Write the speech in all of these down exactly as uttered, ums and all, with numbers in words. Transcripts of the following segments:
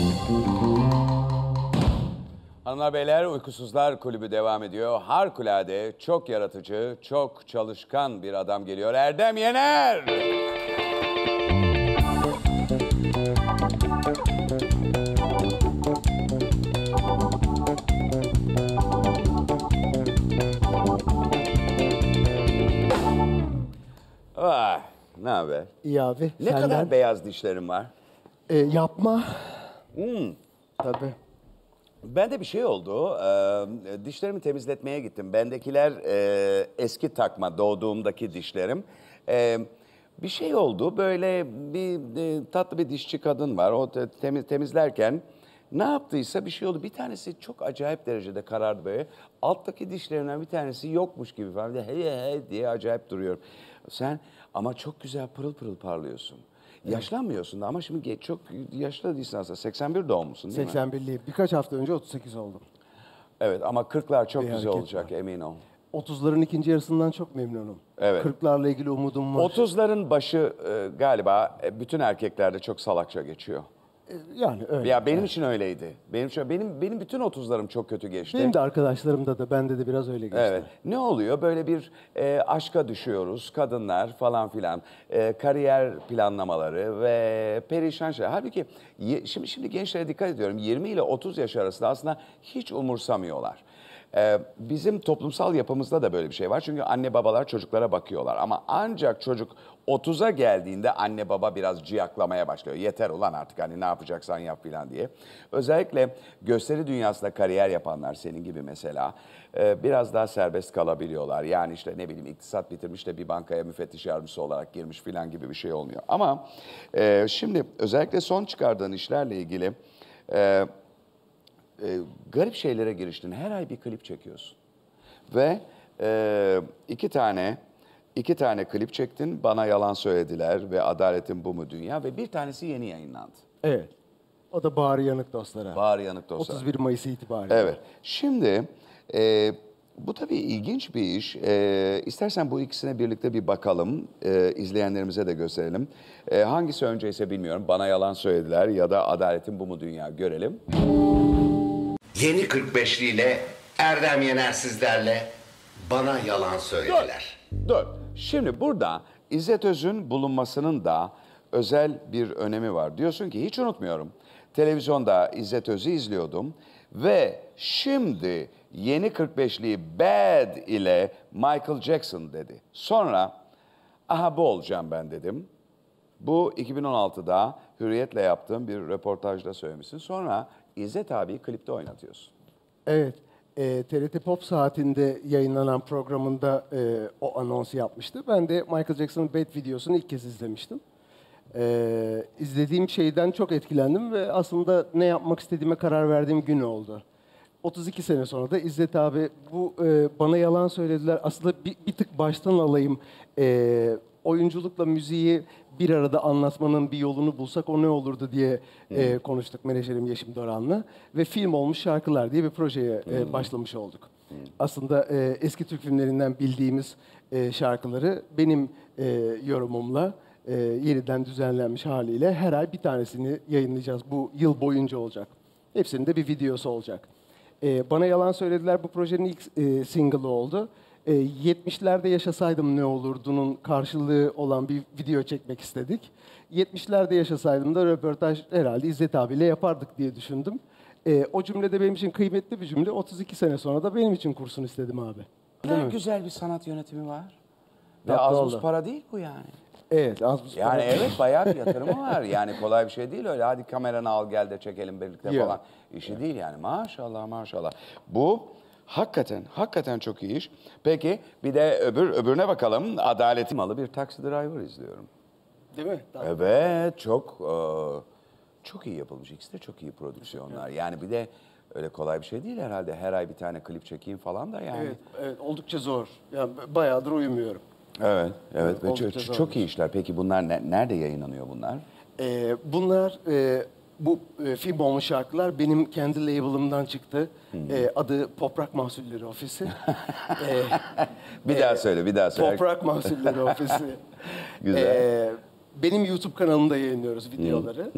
Hanımlar beyler, Uykusuzlar Kulübü devam ediyor. Harikulade, çok yaratıcı, çok çalışkan bir adam geliyor. Erdem Yener! Vay, ne haber? İyi abi. Ne senden? kadar beyaz dişlerin var? Ee, yapma. Hmm. Tabii. Bende bir şey oldu. Ee, dişlerimi temizletmeye gittim. Bendekiler e, eski takma, doğduğumdaki dişlerim. Ee, bir şey oldu. Böyle bir e, tatlı bir dişçi kadın var. O te- temiz, temizlerken ne yaptıysa bir şey oldu. Bir tanesi çok acayip derecede karardı böyle. Alttaki dişlerinden bir tanesi yokmuş gibi falan. Bir de Hey hey hey diye acayip duruyorum. Sen ama çok güzel pırıl pırıl parlıyorsun. Yaşlanmıyorsun da ama şimdi ge- çok yaşlı da değilsin aslında. seksen bir doğumlusun değil mi? seksen birliyim. Birkaç hafta önce otuz sekiz oldum. Evet ama kırklar çok Bir güzel hareket olacak emin ol. otuzların ikinci yarısından çok memnunum. Evet. kırklarla ilgili umudum var. otuzların başı e, galiba e, bütün erkeklerde çok salakça geçiyor. Ee, Yani öyle. Ya benim için öyleydi. Benim için benim benim bütün otuzlarım çok kötü geçti. Benim de arkadaşlarımda da bende de biraz öyle geçti. Evet. Ne oluyor? Böyle bir e, aşka düşüyoruz. Kadınlar falan filan. E, kariyer planlamaları ve perişan şeyler. Halbuki ye- şimdi şimdi gençlere dikkat ediyorum. yirmi ile otuz yaş arasında aslında hiç umursamıyorlar. E, bizim toplumsal yapımızda da böyle bir şey var. Çünkü anne babalar çocuklara bakıyorlar. Ama ancak çocuk otuza geldiğinde anne baba biraz ciyaklamaya başlıyor. Yeter ulan artık hani ne yapacaksan yap filan diye. Özellikle gösteri dünyasında kariyer yapanlar senin gibi mesela e, biraz daha serbest kalabiliyorlar. Yani işte ne bileyim iktisat bitirmiş de bir bankaya müfettiş yardımcısı olarak girmiş filan gibi bir şey olmuyor. Ama e, şimdi özellikle son çıkardığın işlerle ilgili e, e, garip şeylere giriştin. Her ay bir klip çekiyorsun. Ve e, iki tane iki tane klip çektin. Bana yalan söylediler ve Adaletin Bu Mu Dünya ve bir tanesi yeni yayınlandı. Evet. O da Bağrı Yanık Dostlara. Bağır Yanık Dostlar. otuz bir Mayıs itibariyle. Evet. Şimdi e, bu tabii ilginç bir iş. E, istersen bu ikisine birlikte bir bakalım. E, izleyenlerimize de gösterelim. E, hangisi önceyse bilmiyorum. Bana yalan söylediler ya da Adaletin Bu Mu Dünya görelim. Yeni kırk beşli ile Erdem Yener sizlerle bana yalan söylediler. Dur. Şimdi burada İzzet Öz'ün bulunmasının da özel bir önemi var. Diyorsun ki hiç unutmuyorum. Televizyonda İzzet Öz'ü izliyordum ve şimdi yeni kırk beşli Bad ile Michael Jackson dedi. Sonra aha bu olacağım ben dedim. Bu iki bin on altıda Hürriyet'le yaptığım bir röportajda söylemişsin. Sonra İzzet abiyi klipte oynatıyorsun. Evet. E, T R T Pop Saati'nde yayınlanan programında e, o anonsu yapmıştı. Ben de Michael Jackson'ın Bad videosunu ilk kez izlemiştim. E, izlediğim şeyden çok etkilendim ve aslında ne yapmak istediğime karar verdiğim gün oldu. otuz iki sene sonra da İzzet abi bu e, bana yalan söylediler. Aslında bir, bir tık baştan alayım. E, oyunculukla müziği bir arada anlatmanın bir yolunu bulsak o ne olurdu diye e, konuştuk menajerim Yeşim Doran'la. Ve Film Olmuş Şarkılar diye bir projeye e, başlamış olduk. Aslında e, eski Türk filmlerinden bildiğimiz e, şarkıları benim e, yorumumla e, yeniden düzenlenmiş haliyle her ay bir tanesini yayınlayacağız. Bu yıl boyunca olacak. Hepsinin de bir videosu olacak. E, Bana Yalan Söylediler bu projenin ilk e, single'ı oldu. E, yetmişlerde yaşasaydım ne olurdu'nun karşılığı olan bir video çekmek istedik. yetmişlerde yaşasaydım da röportaj herhalde İzzet abiyle yapardık diye düşündüm. E, o cümle de benim için kıymetli bir cümle. otuz iki sene sonra da benim için kursun istedim abi. Ne güzel bir sanat yönetimi var. Ve Tatlı az buz oldu. para değil bu yani. Evet, az buz Yani para. evet bayağı bir yatırımı var. Yani kolay bir şey değil öyle. Hadi kameranı al gel de çekelim birlikte Yok. falan. İşi değil yani. Maşallah maşallah. Bu hakikaten hakikaten çok iyi iş. Peki bir de öbür öbürüne bakalım. Adaletim malı bir taksi driver izliyorum. Değil mi? Evet çok e, çok iyi yapılmış. İkisi de çok iyi prodüksiyonlar. Yani bir de öyle kolay bir şey değil herhalde. Her ay bir tane klip çekeyim falan da yani. Evet, evet, oldukça zor. Yani bayağıdır uyumuyorum. Evet, evet. Ve Oldukça çok, zormuş. çok iyi işler. Peki bunlar ne- nerede yayınlanıyor bunlar? Ee, bunlar e, bu e, film olmuş şarkılar benim kendi label'ımdan çıktı. E, adı Poprak Mahsulleri Ofisi. E, Bir daha söyle, bir daha söyle. Toprak Mahsulleri Ofisi. Güzel. Ee, benim YouTube kanalımda yayınlıyoruz videoları.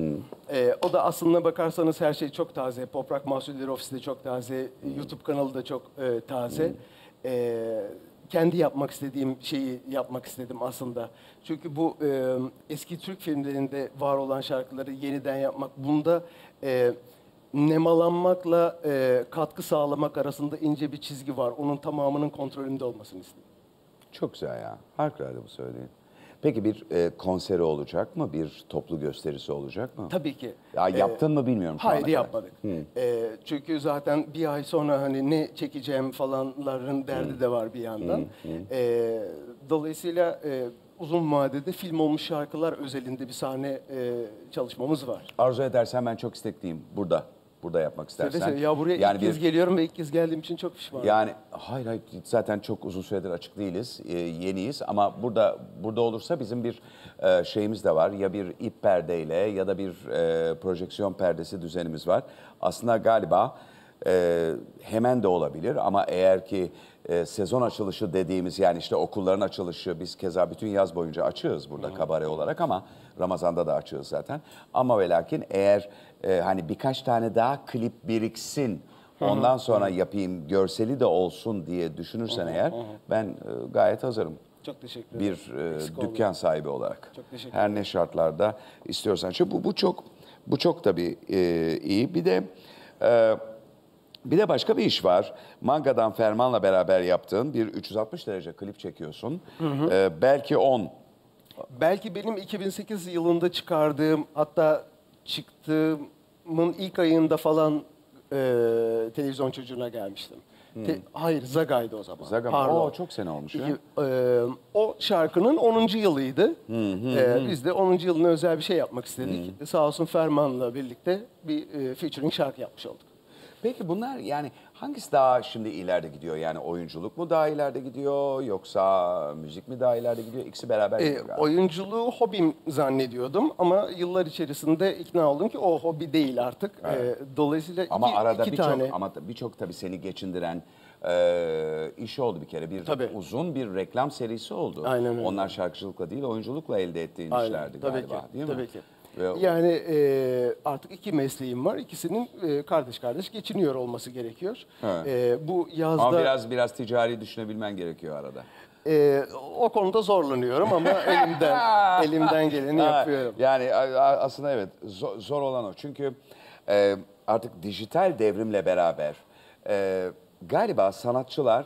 Ee, o da aslına bakarsanız her şey çok taze. Pop Rock Mahsulleri Ofisi de çok taze. YouTube kanalı da çok e, taze. Ee, kendi yapmak istediğim şeyi yapmak istedim aslında. Çünkü bu e, eski Türk filmlerinde var olan şarkıları yeniden yapmak, bunda e, nemalanmakla e, katkı sağlamak arasında ince bir çizgi var. Onun tamamının kontrolünde olmasını istedim. Çok güzel ya. Harikulade bu söylediğin. Peki bir e, konseri olacak mı? Bir toplu gösterisi olacak mı? Tabii ki. Ya Ee, yaptın mı bilmiyorum şu ana Hayır kadar. yapmadık. Ee, çünkü zaten bir ay sonra hani ne çekeceğim falanların derdi de var bir yandan. Ee, dolayısıyla e, uzun vadede film olmuş şarkılar özelinde bir sahne e, çalışmamız var. Arzu edersen ben çok istekliyim burada. Burada yapmak istersen. Seve seve. Ya buraya yani ilk kez bir, geliyorum ve ilk kez geldiğim için çok pişmanım. Yani hayır hayır zaten çok uzun süredir açık değiliz. e, yeniyiz ama burada burada olursa bizim bir e, şeyimiz de var. Ya bir ip perdeyle ya da bir e, projeksiyon perdesi düzenimiz var. Aslında galiba e, hemen de olabilir ama eğer ki e, sezon açılışı dediğimiz yani işte okulların açılışı biz keza bütün yaz boyunca açığız burada kabare olarak ama Ramazan'da da açığız zaten. Ama ve lakin eğer e, hani birkaç tane daha klip biriksin ondan sonra yapayım görseli de olsun diye düşünürsen eğer ben e, gayet hazırım. Çok teşekkür ederim. Bir e, Eksik dükkan olmayın. sahibi olarak. Çok teşekkür Her ne şartlarda istiyorsan. Çünkü bu, bu çok bu çok tabii e, iyi. Bir de e, bir de başka bir iş var. Manga'dan Ferman'la beraber yaptığın bir üç yüz altmış derece klip çekiyorsun. E, belki on. Belki benim iki bin sekiz yılında çıkardığım, hatta çıktığımın ilk ayında falan e, televizyon çocuğuna gelmiştim. Te- hayır, Zaga'ydı o zaman. Zaga mı? Pardon. Oo, çok sene olmuş ya. İki- e, o şarkının onuncu yılıydı. E, biz de onuncu yılına özel bir şey yapmak istedik. Sağ olsun Ferman'la birlikte bir e, featuring şarkı yapmış olduk. Peki bunlar yani hangisi daha şimdi ileride gidiyor? Yani oyunculuk mu daha ileride gidiyor yoksa müzik mi daha ileride gidiyor? İkisi beraber E, gidiyor galiba. oyunculuğu hobim zannediyordum ama yıllar içerisinde ikna oldum ki o hobi değil artık. E, dolayısıyla Ama iki, arada iki birçok tane. ama birçok tabii seni geçindiren e, iş oldu bir kere. Bir Tabii. uzun bir reklam serisi oldu. Aynen öyle. Onlar şarkıcılıkla değil oyunculukla elde ettiğin Aynen, işlerdi tabii galiba ki, değil mi? tabii ki. Ve o- Yani e, artık iki mesleğim var. İkisinin e, kardeş kardeş geçiniyor olması gerekiyor. Evet. E, bu yazda Ama biraz biraz ticari düşünebilmen gerekiyor arada. e, o konuda zorlanıyorum ama elimden elimden geleni Ha, yapıyorum. Yani a- a- aslında evet zor, zor olan o. Çünkü e, artık dijital devrimle beraber e, galiba sanatçılar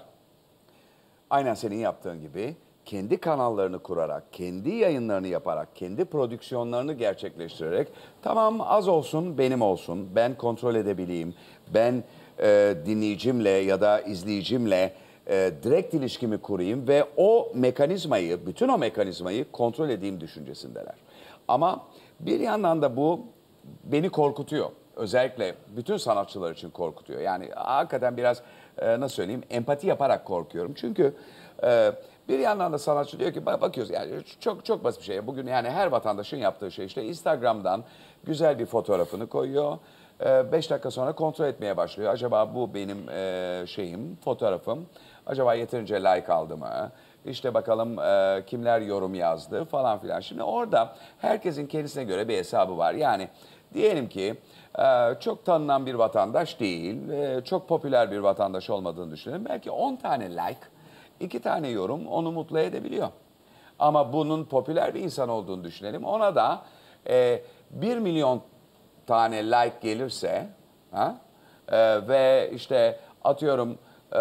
aynen senin yaptığın gibi kendi kanallarını kurarak, kendi yayınlarını yaparak, kendi prodüksiyonlarını gerçekleştirerek tamam az olsun benim olsun, ben kontrol edebileyim, ben e, dinleyicimle ya da izleyicimle e, direkt ilişkimi kurayım ve o mekanizmayı, bütün o mekanizmayı kontrol edeyim düşüncesindeler. Ama bir yandan da bu beni korkutuyor. Özellikle bütün sanatçılar için korkutuyor. Yani hakikaten biraz e, nasıl söyleyeyim empati yaparak korkuyorum. Çünkü e, bir yandan da sanatçı diyor ki bak- bakıyoruz yani çok çok basit bir şey. Bugün yani her vatandaşın yaptığı şey işte Instagram'dan güzel bir fotoğrafını koyuyor. E, beş dakika sonra kontrol etmeye başlıyor. Acaba bu benim e, şeyim, fotoğrafım. Acaba yeterince like aldı mı? İşte bakalım e, kimler yorum yazdı falan filan. Şimdi orada herkesin kendisine göre bir hesabı var. Yani diyelim ki e, çok tanınan bir vatandaş değil, e, çok popüler bir vatandaş olmadığını düşünelim. Belki on tane like, iki tane yorum onu mutlu edebiliyor. Ama bunun popüler bir insan olduğunu düşünelim. Ona da e, bir milyon tane like gelirse ha, e, ve işte atıyorum e,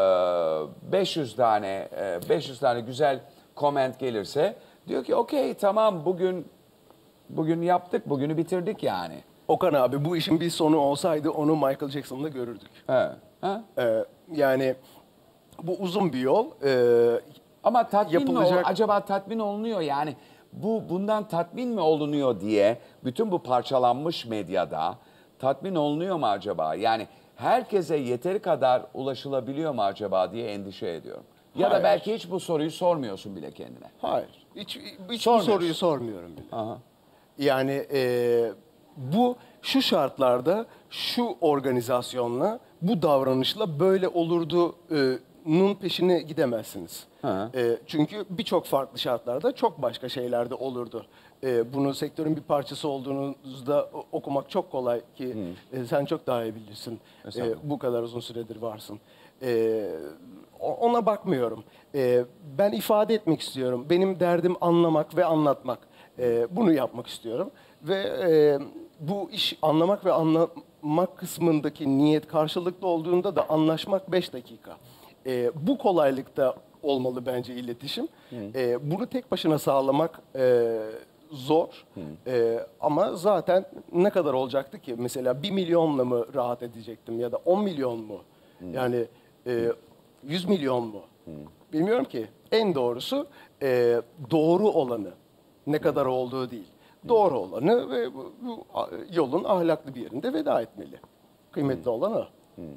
beş yüz tane e, beş yüz tane güzel comment gelirse diyor ki okey tamam bugün bugün yaptık bugünü bitirdik yani. Okan abi bu işin bir sonu olsaydı onu Michael Jackson'da görürdük. He, ha? E, yani bu uzun bir yol. E, Ama tatmin mi Yapılacak- ol- acaba tatmin olunuyor yani bu bundan tatmin mi olunuyor diye bütün bu parçalanmış medyada tatmin olunuyor mu acaba? Yani herkese yeteri kadar ulaşılabiliyor mu acaba diye endişe ediyorum. Ya da Hayır. belki hiç bu soruyu sormuyorsun bile kendine. Hayır. Hiç, hiç bu Sormuyorsun. soruyu sormuyorum bile. Aha. Yani e, bu şu şartlarda, şu organizasyonla, bu davranışla böyle olurdu e, başarının peşine gidemezsiniz. Hı. E, çünkü birçok farklı şartlarda çok başka şeyler de olurdu. E, bunu sektörün bir parçası olduğunuzda o- okumak çok kolay ki e, sen çok daha iyi bilirsin. E, bu kadar uzun süredir varsın. E, o- ona bakmıyorum. E, ben ifade etmek istiyorum. Benim derdim anlamak ve anlatmak. E, bunu yapmak istiyorum. Ve e, bu iş anlamak ve anlamak kısmındaki niyet karşılıklı olduğunda da anlaşmak beş dakika. E, bu kolaylıkta olmalı bence iletişim. E, bunu tek başına sağlamak e, zor. E, ama zaten ne kadar olacaktı ki? Mesela bir milyonla mı rahat edecektim ya da on milyon mu? Yani e, yüz milyon mu? Bilmiyorum ki. En doğrusu e, doğru olanı. Ne kadar olduğu değil. Doğru olanı ve bu, bu a- yolun ahlaklı bir yerinde veda etmeli. Kıymetli olan o.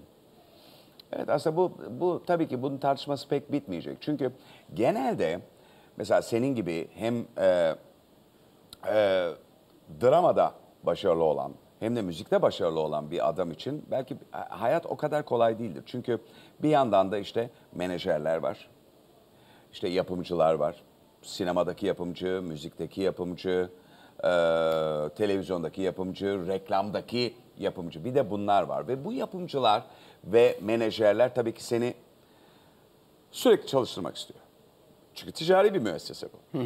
Evet, aslında bu, bu tabii ki bunun tartışması pek bitmeyecek. Çünkü genelde mesela senin gibi hem e, e, dramada başarılı olan hem de müzikte başarılı olan bir adam için belki hayat o kadar kolay değildir. Çünkü bir yandan da işte menajerler var, işte yapımcılar var, sinemadaki yapımcı, müzikteki yapımcı, e, televizyondaki yapımcı, reklamdaki yapımcı. Bir de bunlar var ve bu yapımcılar ve menajerler tabii ki seni sürekli çalıştırmak istiyor. Çünkü ticari bir müessese bu.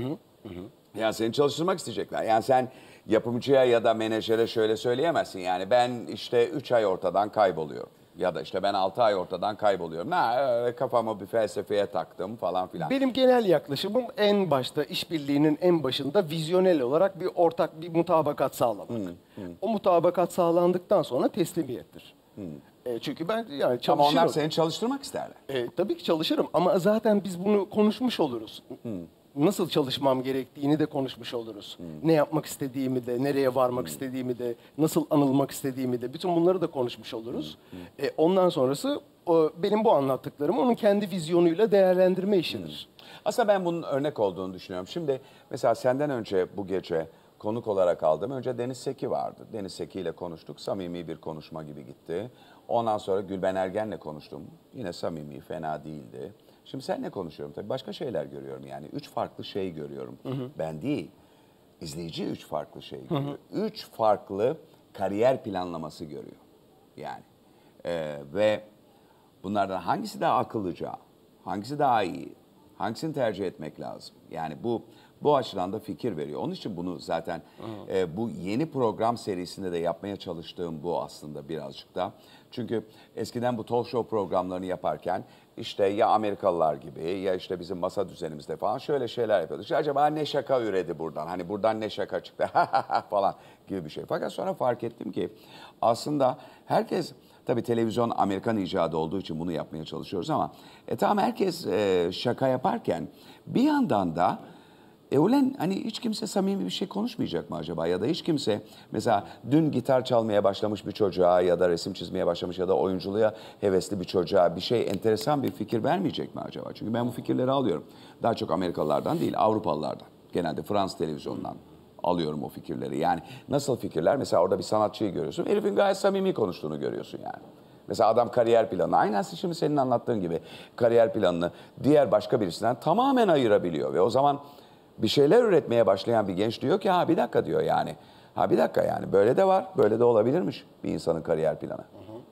Yani seni çalıştırmak isteyecekler. Yani sen yapımcıya ya da menajere şöyle söyleyemezsin. Yani ben işte üç ay ortadan kayboluyorum. Ya da işte ben altı ay ortadan kayboluyorum. Ha, öyle kafamı bir felsefeye taktım falan filan. Benim genel yaklaşımım en başta işbirliğinin en başında vizyonel olarak bir ortak bir mutabakat sağlamak. O mutabakat sağlandıktan sonra teslimiyettir. E, çünkü ben yani Ama çalışırım. onlar seni çalıştırmak isterler. E, tabii ki çalışırım ama zaten biz bunu konuşmuş oluruz. Nasıl çalışmam gerektiğini de konuşmuş oluruz. Ne yapmak istediğimi de, nereye varmak istediğimi de, nasıl anılmak istediğimi de, bütün bunları da konuşmuş oluruz. E, ondan sonrası o, benim bu anlattıklarım onun kendi vizyonuyla değerlendirme işidir. Aslında ben bunun örnek olduğunu düşünüyorum. Şimdi mesela senden önce bu gece konuk olarak aldım. Önce Deniz Seki vardı. Deniz Seki ile konuştuk. Samimi bir konuşma gibi gitti. Ondan sonra Gülben Ergen'le konuştum. Yine samimi, fena değildi. Şimdi seninle konuşuyorum. Tabii başka şeyler görüyorum yani. Üç farklı şey görüyorum. Ben değil. İzleyici üç farklı şey görüyor. Üç farklı kariyer planlaması görüyor. Yani. Ee, ve bunlardan hangisi daha akıllıca? Hangisi daha iyi? Hangisini tercih etmek lazım? Yani bu bu açıdan da fikir veriyor. Onun için bunu zaten e, bu yeni program serisinde de yapmaya çalıştığım bu aslında birazcık da. Çünkü eskiden bu talk show programlarını yaparken işte ya Amerikalılar gibi ya işte bizim masa düzenimizde falan şöyle şeyler yapıyorduk. İşte acaba ne şaka üredi buradan? Hani buradan ne şaka çıktı falan gibi bir şey. Fakat sonra fark ettim ki aslında herkes... Tabii televizyon Amerikan icadı olduğu için bunu yapmaya çalışıyoruz ama e, tamam herkes e, şaka yaparken bir yandan da e ulan hani hiç kimse samimi bir şey konuşmayacak mı acaba? Ya da hiç kimse mesela dün gitar çalmaya başlamış bir çocuğa ya da resim çizmeye başlamış ya da oyunculuğa hevesli bir çocuğa bir şey enteresan bir fikir vermeyecek mi acaba? Çünkü ben bu fikirleri alıyorum. Daha çok Amerikalılardan değil Avrupalılardan. Genelde Fransız televizyonundan alıyorum o fikirleri. Yani nasıl fikirler? Mesela orada bir sanatçıyı görüyorsun. Herifin gayet samimi konuştuğunu görüyorsun yani. Mesela adam kariyer planı. Aynen şimdi senin anlattığın gibi kariyer planını diğer başka birisinden tamamen ayırabiliyor. Ve o zaman bir şeyler üretmeye başlayan bir genç diyor ki ha bir dakika diyor yani. Ha bir dakika yani böyle de var, böyle de olabilirmiş bir insanın kariyer planı.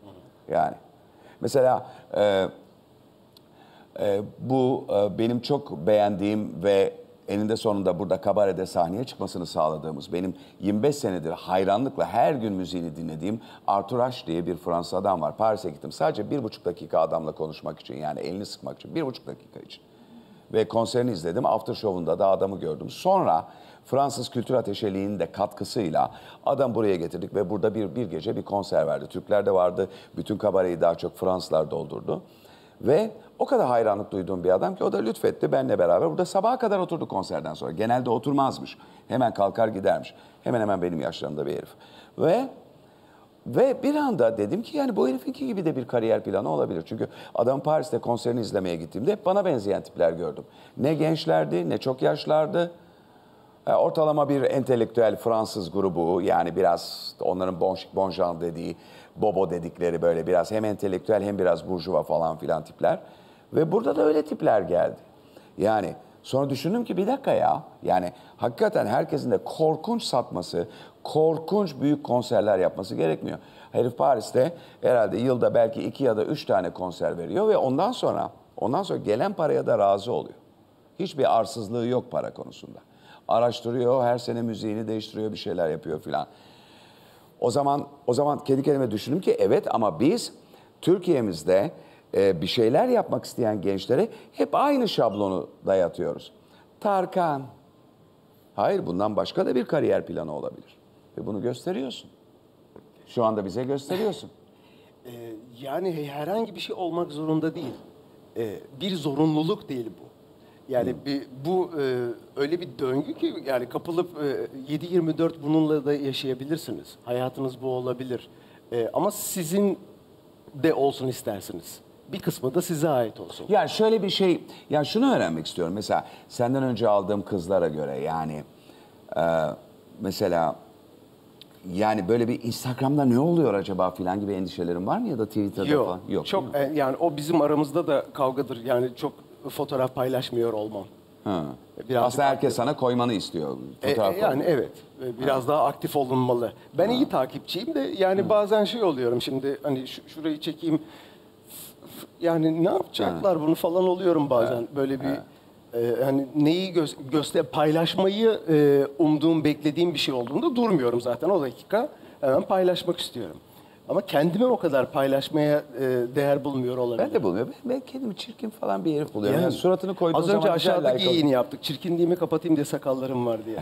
Yani mesela e, e, bu e, benim çok beğendiğim ve eninde sonunda burada kabarede sahneye çıkmasını sağladığımız, benim yirmi beş senedir hayranlıkla her gün müziğini dinlediğim Arthur Ashe diye bir Fransız adam var. Paris'e gittim sadece bir buçuk dakika adamla konuşmak için, yani elini sıkmak için, bir buçuk dakika için. Ve konserini izledim, after show'unda da adamı gördüm. Sonra Fransız Kültür Ateşeliği'nin de katkısıyla adam buraya getirdik ve burada bir, bir gece bir konser verdi. Türkler de vardı, bütün kabareyi daha çok Fransızlar doldurdu. Ve o kadar hayranlık duyduğum bir adam ki o da lütfetti benimle beraber. Burada sabaha kadar oturdu konserden sonra. Genelde oturmazmış. Hemen kalkar gidermiş. Hemen hemen benim yaşlarımda bir herif. Ve ve bir anda dedim ki yani bu herifinki gibi de bir kariyer planı olabilir. Çünkü adam Paris'te konserini izlemeye gittiğimde hep bana benzeyen tipler gördüm. Ne gençlerdi ne çok yaşlardı. Ortalama bir entelektüel Fransız grubu, yani biraz onların bon, bonjan dediği, bobo dedikleri böyle biraz hem entelektüel hem biraz burjuva falan filan tipler. Ve burada da öyle tipler geldi. Yani sonra düşündüm ki bir dakika ya. Yani hakikaten herkesin de korkunç satması, korkunç büyük konserler yapması gerekmiyor. Herif Paris'te herhalde yılda belki iki ya da üç tane konser veriyor ve ondan sonra ondan sonra gelen paraya da razı oluyor. Hiçbir arsızlığı yok para konusunda. Araştırıyor, her sene müziğini değiştiriyor, bir şeyler yapıyor filan. O zaman o zaman kendi kendime düşündüm ki evet ama biz Türkiye'mizde e, bir şeyler yapmak isteyen gençlere hep aynı şablonu dayatıyoruz. Tarkan. Hayır, bundan başka da bir kariyer planı olabilir. Ve bunu gösteriyorsun. Şu anda bize gösteriyorsun. Ee, yani herhangi bir şey olmak zorunda değil. Ee, bir zorunluluk değil bu. Yani bir, bu e, öyle bir döngü ki yani kapılıp e, yedi yirmi dört bununla da yaşayabilirsiniz. Hayatınız bu olabilir. E, ama sizin de olsun istersiniz. Bir kısmı da size ait olsun. Ya şöyle bir şey, ya şunu öğrenmek istiyorum. Mesela senden önce aldığım kızlara göre yani e, mesela yani böyle bir Instagram'da ne oluyor acaba filan gibi endişelerin var mı ya da Twitter'da Yok, falan? Yok. çok e, yani o bizim aramızda da kavgadır. Yani çok fotoğraf paylaşmıyor olmam. Ha. Birazcık Aslında herkes aktif. sana koymanı istiyor. E, Fotoğraf e, yani koymanı. evet, e, biraz daha aktif olunmalı. Ben iyi takipçiyim de yani bazen şey oluyorum şimdi hani şu- şurayı çekeyim. F- f- Yani ne yapacaklar bunu falan oluyorum bazen. Böyle bir e, hani neyi gö göster paylaşmayı e, umduğum, beklediğim bir şey olduğunda durmuyorum zaten o dakika. Hemen paylaşmak istiyorum. Ama kendimi o kadar paylaşmaya e, değer bulmuyor olabilirim. Ben de bulmuyorum. Ben, ben kendimi çirkin falan bir herif buluyorum. Yani, suratını koyduğun az zaman önce güzel aşağıdaki like alıyor. yayını yaptık. Çirkinliğimi kapatayım diye sakallarım var diye.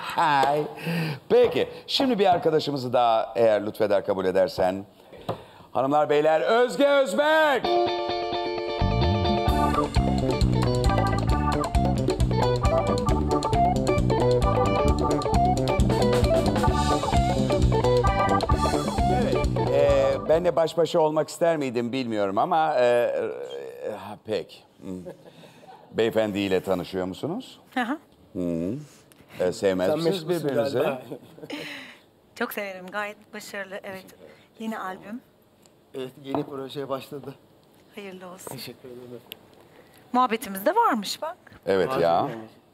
Peki, şimdi bir arkadaşımızı daha eğer lütfeder kabul edersen. Hanımlar, beyler, Özge Özbek! Evet, e, benle baş başa olmak ister miydim bilmiyorum ama... E, e, ha, pek. Hmm. Beyefendiyle tanışıyor musunuz? Aha. E, sevmez Sen misiniz meşgulsün birbirinizi? galiba. Çok severim. Gayet başarılı. Evet. Yeni albüm. Evet, yeni projeye başladı. Hayırlı olsun. Teşekkür ederim. Muhabbetimiz de varmış bak. Evet ya.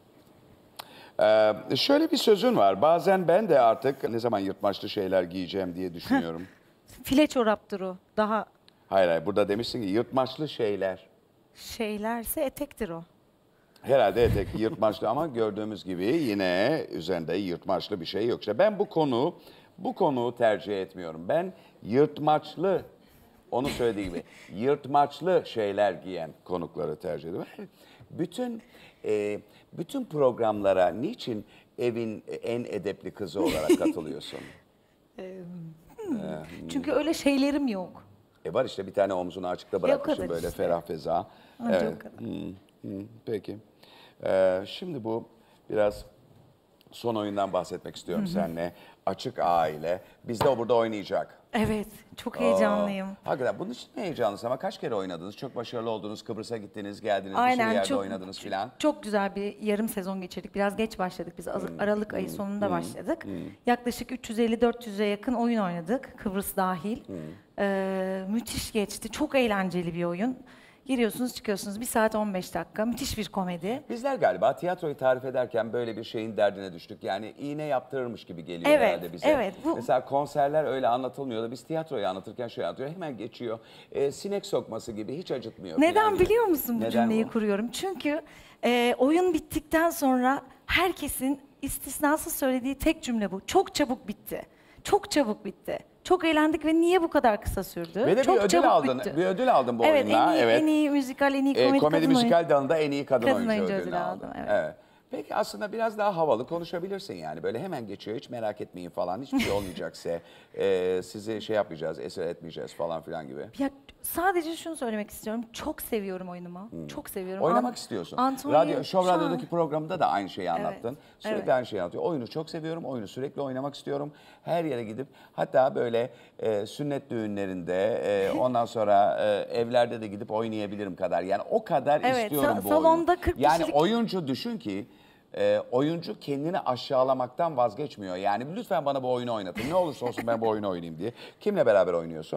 Ee, şöyle bir sözün var. Bazen ben de artık ne zaman yırtmaçlı şeyler giyeceğim diye düşünüyorum. File çoraptır o. Daha Hayır hayır, burada demişsin ki yırtmaçlı şeyler. şeylerse etektir o. Herhalde etek yırtmaçlı ama gördüğümüz gibi yine üzerinde yırtmaçlı bir şey yok. İşte ben bu konu bu konuyu tercih etmiyorum. Ben yırtmaçlı, onu söylediği gibi yırtmaçlı şeyler giyen konukları tercih ediyorum. Bütün e, bütün programlara niçin evin en edepli kızı olarak katılıyorsun? Çünkü öyle şeylerim yok. E var işte bir tane omzunu açıkta o bırakmışsın kadar böyle işte. ferah feza. Anca Evet. o kadar. Hı, hı, peki. Ee, şimdi bu biraz son oyundan bahsetmek istiyorum seninle. Açık Aile. Biz de o burada oynayacak. Evet. Çok heyecanlıyım. Aa, hakikaten bunun için mi heyecanlısın ama kaç kere oynadınız? Çok başarılı oldunuz. Kıbrıs'a gittiniz, geldiniz, bir sürü Aynen yerde çok oynadınız filan. çok güzel bir yarım sezon geçirdik. Biraz geç başladık biz. Az- Aralık ayı sonunda başladık. Yaklaşık üç yüz elli dört yüze yakın oyun oynadık. Kıbrıs dahil. Ee, müthiş geçti. Çok eğlenceli bir oyun. Giriyorsunuz, çıkıyorsunuz. bir saat on beş dakika. Müthiş bir komedi. Bizler galiba tiyatroyu tarif ederken böyle bir şeyin derdine düştük. Yani iğne yaptırırmış gibi geliyor Evet, herhalde bize. evet, bu- Mesela konserler öyle anlatılmıyor da biz tiyatroyu anlatırken şöyle anlatıyor. Hemen geçiyor. Ee, sinek sokması gibi hiç acıtmıyor. Neden falan gibi. biliyor musun bu Neden cümleyi bu? kuruyorum? Çünkü e, oyun bittikten sonra herkesin istisnasız söylediği tek cümle bu. Çok çabuk bitti. Çok çabuk bitti. Çok eğlendik ve niye bu kadar kısa sürdü? Ve de Çok bir ödül çabuk aldın. bitti. Bir ödül aldın bu evet, oyunla. En iyi, evet. en iyi müzikal, en iyi Ee, komedi, komedi kadın müzikal oyun. dalında en iyi kadın, Kadın oyuncu, oyuncu ödülünü ödülü aldın. aldım, evet. Peki aslında biraz daha havalı konuşabilirsin yani. Böyle hemen geçiyor, hiç merak etmeyin falan. Hiçbir şey olmayacaksa e, sizi şey yapmayacağız, esir etmeyeceğiz falan filan gibi. Ya sadece şunu söylemek istiyorum. Çok seviyorum oyunumu. Çok seviyorum. Oynamak An- istiyorsun. Antonio Radyo, Show şu an- Radyo'daki programda da aynı şeyi anlattın. Sürekli evet. aynı şeyi anlatıyor. Oyunu çok seviyorum, oyunu sürekli oynamak istiyorum. Her yere gidip hatta böyle e, sünnet düğünlerinde, e, ondan sonra e, evlerde de gidip oynayabilirim kadar. Yani o kadar Evet, istiyorum sa- bu salonda oyunu. kırk Yani kişilik- oyuncu düşün ki, e, oyuncu kendini aşağılamaktan vazgeçmiyor. Yani lütfen bana bu oyunu oynatın. Ne olursa olsun ben bu oyunu oynayayım diye. Kimle beraber oynuyorsun?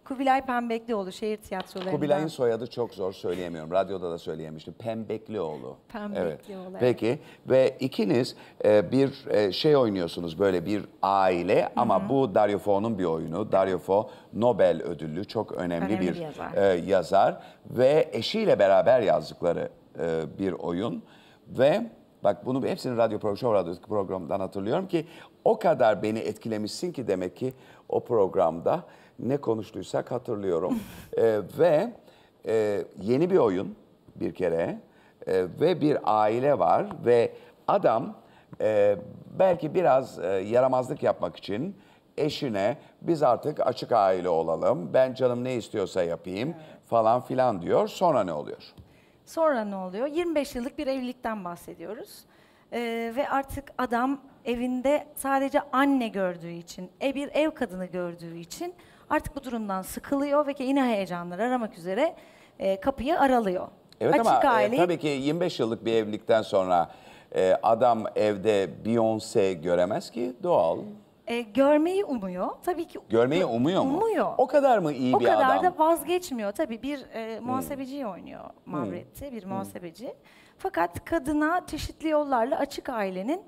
Kubilay Pembeklioğlu şehir tiyatrolarından. Kubilay'ın soyadı çok zor, söyleyemiyorum. Radyoda da söyleyemiştim. Pembeklioğlu. Pembeklioğlu, Evet. evet. Peki ve ikiniz e, bir e, şey oynuyorsunuz, böyle bir aile ama bu Dario Fo'nun bir oyunu. Dario Fo Nobel ödüllü, çok önemli, Önemli bir, bir yazar. e, yazar ve eşiyle beraber yazdıkları e, bir oyun ve bak bunu hepsini radyo program, Show Radyo programından hatırlıyorum ki o kadar beni etkilemişsin ki demek ki o programda ne konuştuysak hatırlıyorum. Ee, ve e, yeni bir oyun bir kere e, ve bir aile var ve adam e, belki biraz e, yaramazlık yapmak için eşine biz artık açık aile olalım, ben canım ne istiyorsa yapayım falan filan diyor. Sonra ne oluyor? Sonra ne oluyor? yirmi beş yıllık bir evlilikten bahsediyoruz. Ee, ve artık adam evinde sadece anne gördüğü için, e bir ev kadını gördüğü için artık bu durumdan sıkılıyor ve yine heyecanlar aramak üzere e, kapıyı aralıyor. Evet Açık ama e, aileyi- tabii ki yirmi beş yıllık bir evlilikten sonra e, adam evde Beyoncé göremez ki, doğal. E, görmeyi umuyor. Tabii ki Görmeyi umuyor mu? Umuyor. O kadar mı iyi O bir kadar adam? da vazgeçmiyor. Tabii bir e, muhasebeciyi oynuyor Mavretti, bir muhasebeci. Fakat kadına çeşitli yollarla açık ailenin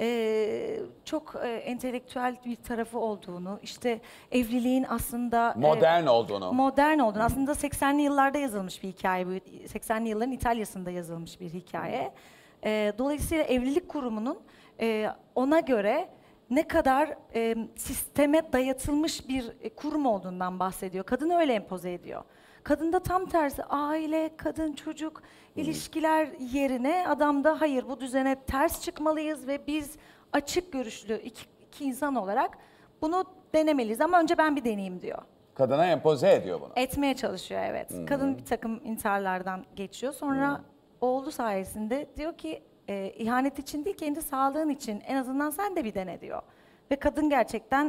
e, çok e, entelektüel bir tarafı olduğunu, işte evliliğin aslında... e, Modern olduğunu. Modern olduğunu. Aslında seksenli yıllarda yazılmış bir hikaye bu. seksenli yılların İtalya'sında yazılmış bir hikaye. E, dolayısıyla evlilik kurumunun e, ona göre ne kadar e, sisteme dayatılmış bir e, kurum olduğundan bahsediyor. Kadın öyle empoze ediyor. Kadında tam tersi aile, kadın, çocuk, ilişkiler yerine adamda hayır bu düzene ters çıkmalıyız ve biz açık görüşlü iki, iki insan olarak bunu denemeliyiz. Ama önce ben bir deneyeyim diyor. Kadına empoze ediyor bunu. Etmeye çalışıyor evet. Kadın bir takım intiharlardan geçiyor. Sonra oğlu sayesinde diyor ki e, ihanet için değil kendi sağlığın için en azından sen de bir dene diyor. Ve kadın gerçekten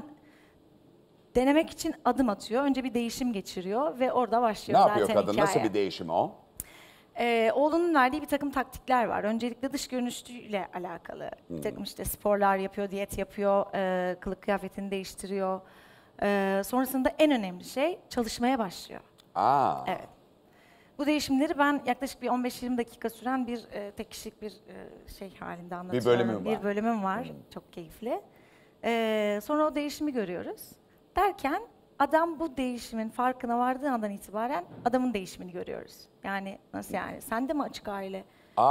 denemek için adım atıyor. Önce bir değişim geçiriyor ve orada Ne başlıyor zaten yapıyor kadın? hikaye. Nasıl bir değişim o? Ee, oğlunun verdiği bir takım taktikler var. Öncelikle dış görünüşüyle alakalı. Bir takım işte sporlar yapıyor, diyet yapıyor, e, kılık kıyafetini değiştiriyor. E, sonrasında en önemli şey çalışmaya başlıyor. Aa. Evet. Bu değişimleri ben yaklaşık bir on beş yirmi dakika süren bir e, tek kişilik bir e, şey halinde anlatıyorum. bölümün var. Bir bölümüm var. Çok keyifli. E, sonra o değişimi görüyoruz. Derken adam bu değişimin farkına vardığı andan itibaren adamın değişimini görüyoruz. Yani nasıl yani? Sen de mi açık aile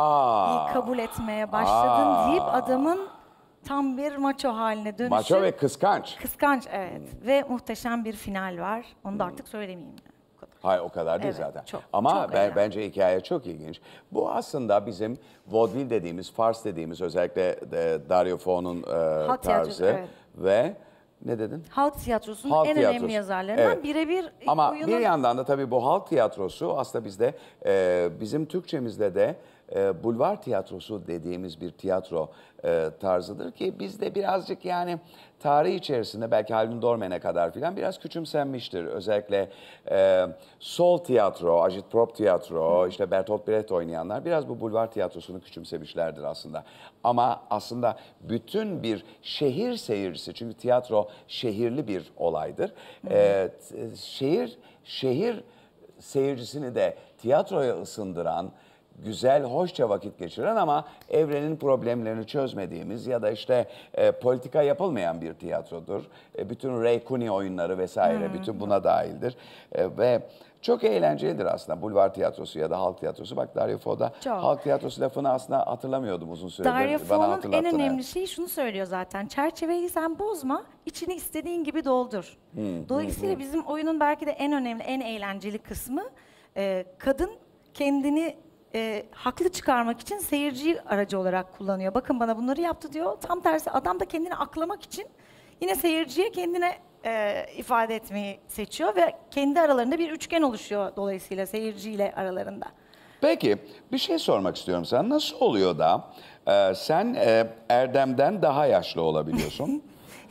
Aa. kabul etmeye başladın Aa. deyip adamın tam bir maço haline dönüşü. Maço ve kıskanç. Kıskanç evet. Ve muhteşem bir final var. Onu da artık söylemeyeyim. Yani. Bu kadar. Hayır o kadar değil Evet, zaten. çok- Ama çok ben, eğlenceli. bence hikaye çok ilginç. Bu aslında bizim vaudeville dediğimiz, fars dediğimiz özellikle e, Dario Fo'nun e, Halk tarzı tiyatrosu, evet. ve ne dedin? Halk tiyatrosunun Halk en tiyatrosu. önemli yazarlarından Evet. birebir Ama oyunun... bir yandan da tabii bu halk tiyatrosu aslında bizde e, bizim Türkçemizde de e, bulvar tiyatrosu dediğimiz bir tiyatro e, tarzıdır ki bizde birazcık yani tarih içerisinde belki Haldun Dormen'e kadar filan biraz küçümsenmiştir. Özellikle e, sol tiyatro, agitprop tiyatro, işte Bertolt Brecht oynayanlar biraz bu bulvar tiyatrosunu küçümsemişlerdir aslında. Ama aslında bütün bir şehir seyircisi, çünkü tiyatro şehirli bir olaydır. E, t- şehir şehir seyircisini de tiyatroya ısındıran, güzel, hoşça vakit geçiren ama evrenin problemlerini çözmediğimiz ya da işte e, politika yapılmayan bir tiyatrodur. E, bütün Ray Cooney oyunları vesaire bütün buna dahildir. E, ve çok eğlencelidir aslında bulvar tiyatrosu ya da halk tiyatrosu. Bak Dario Fo'da Çok. halk tiyatrosu lafını aslında hatırlamıyordum uzun süredir. Dario Bana Fo'nun en hatırlattın, önemli evet. şeyi şunu söylüyor zaten. Çerçeveyi sen bozma, içini istediğin gibi doldur. Dolayısıyla bizim oyunun belki de en önemli, en eğlenceli kısmı e, kadın kendini e, haklı çıkarmak için seyirciyi aracı olarak kullanıyor. Bakın bana bunları yaptı diyor. Tam tersi adam da kendini aklamak için yine seyirciye kendine e, ifade etmeyi seçiyor ve kendi aralarında bir üçgen oluşuyor dolayısıyla seyirciyle aralarında. Peki bir şey sormak istiyorum sana. Nasıl oluyor da e, sen e, Erdem'den daha yaşlı olabiliyorsun?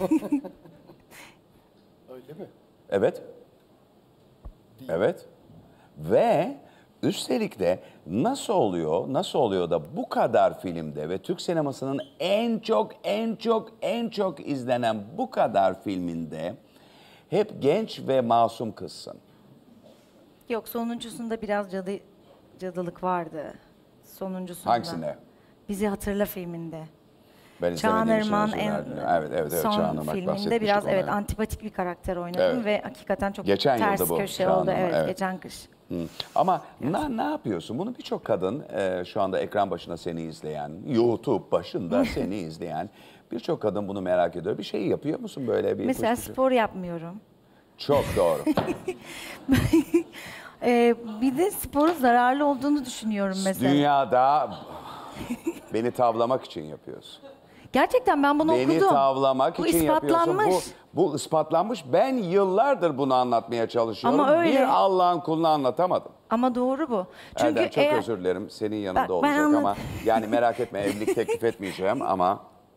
Öyle mi? Evet. Evet. Ve üstelik de nasıl oluyor, nasıl oluyor da bu kadar filmde ve Türk sinemasının en çok, en çok, en çok izlenen bu kadar filminde hep genç ve masum kızsın. Yok, sonuncusunda biraz cadı, cadılık vardı. Sonuncusunda. Hangisinde? Bizi Hatırla filminde. Ben Çağan izlemediğim için Irmak'ın özür en dilerim. Evet, evet, evet. son Çağan Irmak filminde bahsetmiştik biraz ona, evet evet. antipatik bir karakter oynadım Evet. ve hakikaten çok Geçen ters yılda bu köşe Çağan oldu. Irmak, Evet, evet. geçen kış. Hı. Ama ne, ne yapıyorsun? Bunu birçok kadın e, şu anda ekran başında seni izleyen, YouTube başında seni izleyen birçok kadın bunu merak ediyor. Bir şey yapıyor musun böyle bir? Mesela fıs fıs- spor yapmıyorum. Çok doğru. Ee, bir de sporun zararlı olduğunu düşünüyorum mesela. Dünyada beni tavlamak için yapıyorsun. Gerçekten ben bunu Beni okudum. tavlamak Bu için yapıyorsun. ispatlanmış. Bu, bu ispatlanmış. Ben yıllardır bunu anlatmaya çalışıyorum. Ama öyle. Bir Allah'ın kuluna anlatamadım. Ama doğru bu. Çünkü Erdem çok eğer- özür dilerim. Senin yanında Bak, ben olacak ama anlat- yani merak etme evlilik teklif etmeyeceğim ama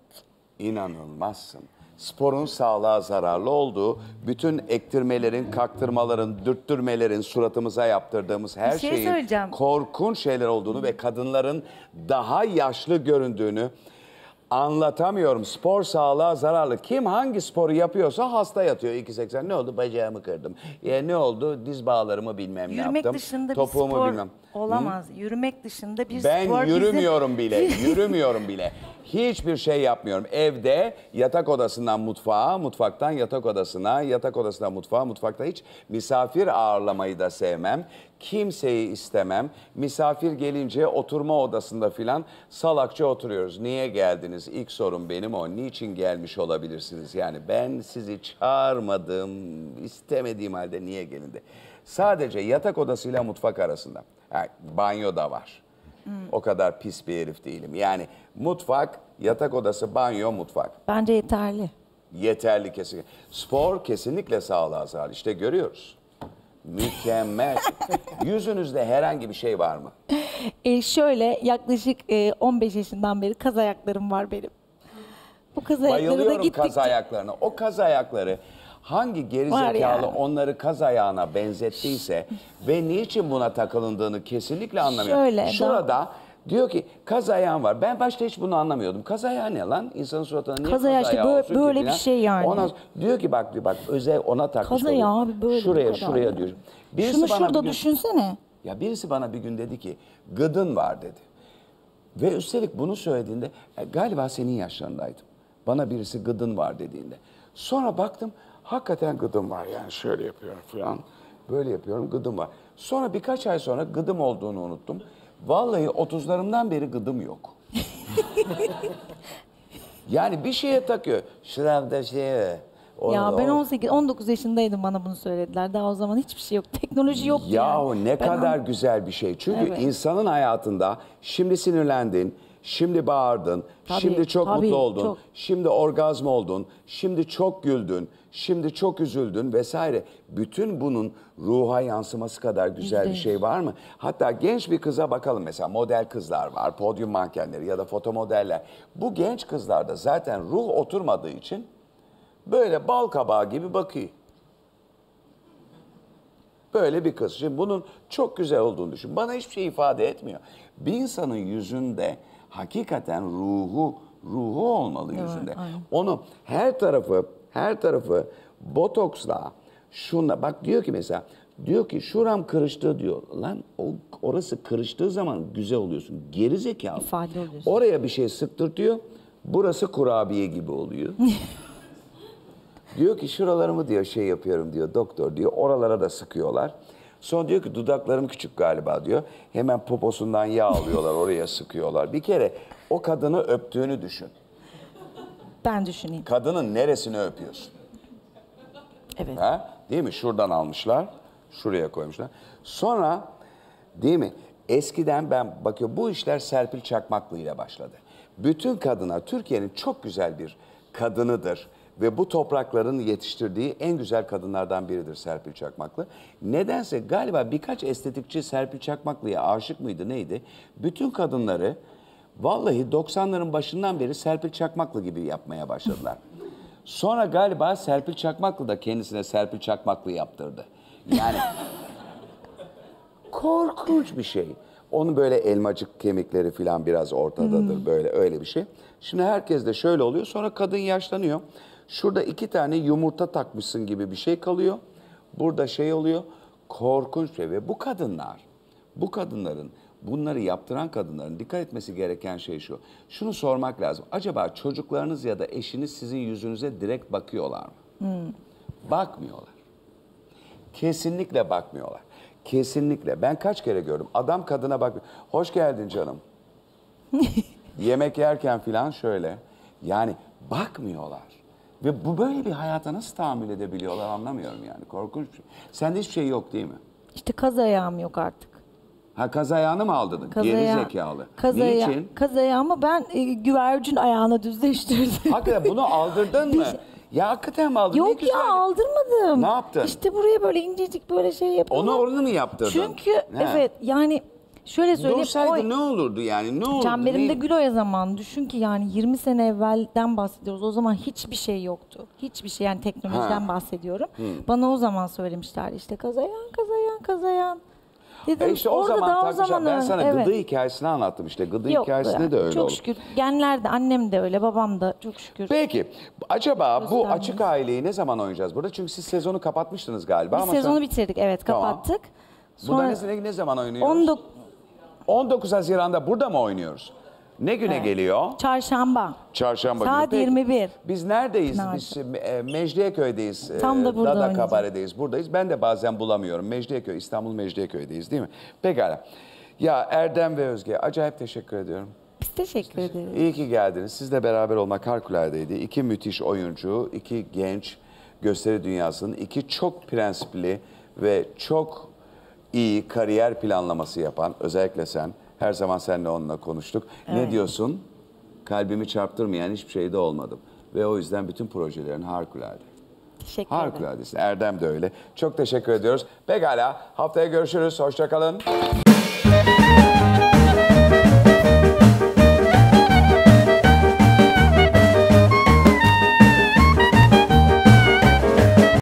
inanılmazsın. Sporun sağlığa zararlı olduğu, bütün ektirmelerin, kaktırmaların, dürttürmelerin, suratımıza yaptırdığımız her Bir şey şeyin söyleyeceğim. korkunç şeyler olduğunu ve kadınların daha yaşlı göründüğünü anlatamıyorum. Spor sağlığa zararlı. Kim hangi sporu yapıyorsa hasta yatıyor. iki seksen ne oldu? Bacağımı kırdım. Ya ne oldu? Diz bağlarımı bilmem ne Yürümek yaptım. dışında bir Topuğumu spor bilmem. olamaz. Yürümek dışında bir Ben spor yürümüyorum bizim... bile, yürümüyorum bile. Hiçbir şey yapmıyorum. Evde yatak odasından mutfağa, mutfaktan yatak odasına, yatak odasından mutfağa, mutfakta hiç misafir ağırlamayı da sevmem. Kimseyi istemem. Misafir gelince oturma odasında filan salakça oturuyoruz. Niye geldiniz? İlk sorum benim o. Niçin gelmiş olabilirsiniz? Yani ben sizi çağırmadım, istemediğim halde niye gelindi? Sadece yatak odasıyla mutfak arasında. Yani banyo da var. O kadar pis bir herif değilim. Yani mutfak, yatak odası, banyo, mutfak. Bence yeterli. Yeterli kesinlikle. Spor kesinlikle sağlığa zararlı. İşte görüyoruz. Mükemmel. Yüzünüzde herhangi bir şey var mı? E, şöyle yaklaşık e, on beş yaşından beri kaz ayaklarım var benim. Bu kaz ayakları da Bayılıyorum gittikçe... kaz ayaklarına. O kaz ayakları hangi gerizekalı yani. onları kaz ayağına benzettiyse ve niçin buna takılındığını kesinlikle anlamıyorum. Şöyle, Şurada diyor ki kaz ayağım var. Ben başta hiç bunu anlamıyordum. Kaz ayağı ne lan? İnsanın suratına niye Kaz kaz ayağı işte ayağı böyle- olsun ki böyle filan? bir şey yani. Ondan sonra diyor ki bak bak özel ona takmış. Kaz ayağı oluyor. abi böyle bu Şuraya kadar şuraya yani. diyor. Birisi Şunu bana şurada bir gün- düşünsene. Ya birisi bana bir gün dedi ki gıdın var dedi. Ve üstelik bunu söylediğinde e, galiba senin yaşlarındaydım. Bana birisi gıdın var dediğinde. Sonra baktım hakikaten gıdım var yani şöyle yapıyorum falan. Böyle yapıyorum gıdım var. Sonra birkaç ay sonra gıdım olduğunu unuttum. Vallahi otuzlarımdan beri gıdım yok. Yani bir şeye takıyor. Şuramda şey. onu- Ya ben o- on sekiz on dokuz yaşındaydım, bana bunu söylediler. Daha o zaman hiçbir şey yok. Teknoloji yoktu Yahu yani. ne Ben kadar an- güzel bir şey. Çünkü Evet. insanın hayatında şimdi sinirlendin, şimdi bağırdın, Tabii, şimdi çok tabii, mutlu oldun, çok. şimdi orgazm oldun, şimdi çok güldün, şimdi çok üzüldün vesaire. Bütün bunun ruha yansıması kadar güzel bir Yüzde şey yüz. var mı? Hatta genç bir kıza bakalım mesela model kızlar var, podyum mankenleri ya da fotomodeller. Bu genç kızlarda zaten ruh oturmadığı için böyle bal kabağı gibi bakıyor. Böyle bir kız. Şimdi bunun çok güzel olduğunu düşün. Bana hiçbir şey ifade etmiyor. Bir insanın yüzünde hakikaten ruhu, ruhu olmalı yüzünde. aynen. Onu her tarafı, her tarafı botoksla, şunla, bak diyor ki mesela, diyor ki şuram kırıştı diyor. Lan o orası kırıştığı zaman güzel oluyorsun. Geri zekalı. İfade oluyorsun. Oraya bir şey sıktırtıyor. Burası kurabiye gibi oluyor. Diyor ki şuralarımı diyor şey yapıyorum diyor doktor diyor. Oralara da sıkıyorlar. Sonra diyor ki dudaklarım küçük galiba diyor. Hemen poposundan yağ alıyorlar oraya sıkıyorlar. Bir kere o kadını öptüğünü düşün. Ben düşüneyim. Kadının neresini öpüyorsun? Evet. Ha? Değil mi? Şuradan almışlar. Şuraya koymuşlar. Sonra değil mi? Eskiden ben bakıyorum bu işler Serpil Çakmaklı ile başladı. Bütün kadınlar Türkiye'nin çok güzel bir kadınıdır. Ve bu toprakların yetiştirdiği en güzel kadınlardan biridir Serpil Çakmaklı. Nedense galiba birkaç estetikçi Serpil Çakmaklı'ya aşık mıydı neydi? Bütün kadınları vallahi doksanların başından beri Serpil Çakmaklı gibi yapmaya başladılar. Sonra galiba Serpil Çakmaklı da kendisine Serpil Çakmaklı yaptırdı. Yani korkunç bir şey. Onun böyle elmacık kemikleri falan biraz ortadadır böyle öyle bir şey. Şimdi herkes de şöyle oluyor. Sonra kadın yaşlanıyor. Şurada iki tane yumurta takmışsın gibi bir şey kalıyor. Burada şey oluyor, korkunç bir şey. Ve bu kadınlar, bu kadınların, bunları yaptıran kadınların dikkat etmesi gereken şey şu. Şunu sormak lazım. Acaba çocuklarınız ya da eşiniz sizin yüzünüze direkt bakıyorlar mı? Bakmıyorlar. Kesinlikle bakmıyorlar. Kesinlikle. Ben kaç kere gördüm. Adam kadına bak. Hoş geldin canım. Yemek yerken falan şöyle. Yani bakmıyorlar. Ve bu böyle bir hayata nasıl tahammül edebiliyorlar anlamıyorum yani. Korkunç bir şey. Sende hiçbir şey yok değil mi? İşte kaz ayağım yok artık. Ha kaz ayağını mı aldırdın? Kaz Geri ayağı- zekalı. Kaz ayağı- Niçin? Kaz ayağımı ben e, güvercin ayağına düzleştirdim. Hakikaten bunu aldırdın mı? Ya hakikaten mi aldırdın? Ne Yok güzel. ya aldırmadım. Ne yaptın? İşte buraya böyle incecik böyle şey yapıyorum. Onu orada mı yaptırdın? Çünkü He. evet yani şöyle söyleyeyim. Dursaydı o- ne olurdu yani? Ne olurdu? Çemberimde Ne- Güloya zamanı. Düşün ki yani yirmi sene evvelden bahsediyoruz. O zaman hiçbir şey yoktu. Hiçbir şey yani teknolojiden Ha. bahsediyorum. Bana o zaman söylemişlerdi işte kazayan kazayan kazayan. Dedim E işte o orada zaman daha o takmışlar. zaman Ben öyle. sana Evet. gıdı hikayesini anlattım işte. Gıdı Yok, hikayesinde de öyle çok oldu. şükür. Genler de annem de öyle babam da çok şükür. Peki acaba bu Göstermeyiz. açık aileyi ne zaman oynayacağız burada? Çünkü siz sezonu kapatmıştınız galiba. Biz ama sezonu sen- bitirdik evet Tamam. kapattık. Burada Sonra ne, ne zaman oynuyoruz? on dokuz on dokuz Haziran'da burada mı oynuyoruz? Ne güne geliyor? çarşamba. Çarşamba günü. Saat Peki, yirmi bir. Biz neredeyiz? Nerede? Biz e, Mecidiyeköy'deyiz. E, Tam da burada Dada oynayacağız. Kabare'deyiz. Buradayız. Ben de bazen bulamıyorum. Mecidiyeköy, İstanbul Mecidiyeköy'deyiz değil mi? Pekala. Ya Erdem ve Özge acayip teşekkür ediyorum. Biz teşekkür ederiz. İyi ki geldiniz. Sizle beraber olmak harikuladeydi. İki müthiş oyuncu, iki genç gösteri dünyasının iki çok prensipli ve çok iyi kariyer planlaması yapan, özellikle sen, her zaman seninle onunla konuştuk. Ne diyorsun? Kalbimi çarptırmayan hiçbir şeyde olmadım. Ve o yüzden bütün projelerin harikulade. Teşekkür ederim. Harikuladesin. Erdem de öyle. Çok teşekkür ediyoruz. Pekala. Haftaya görüşürüz. Hoşça kalın.